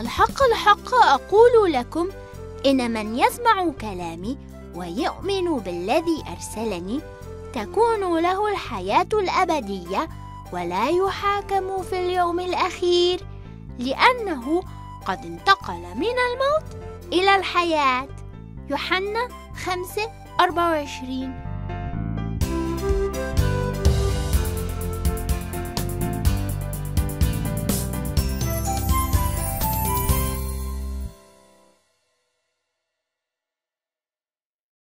الحق الحق أقول لكم إن من يسمع كلامي ويؤمن بالذي أرسلني تكون له الحياة الأبدية ولا يحاكم في اليوم الأخير، لأنه قد انتقل من الموت إلى الحياة. يوحنا 5:24.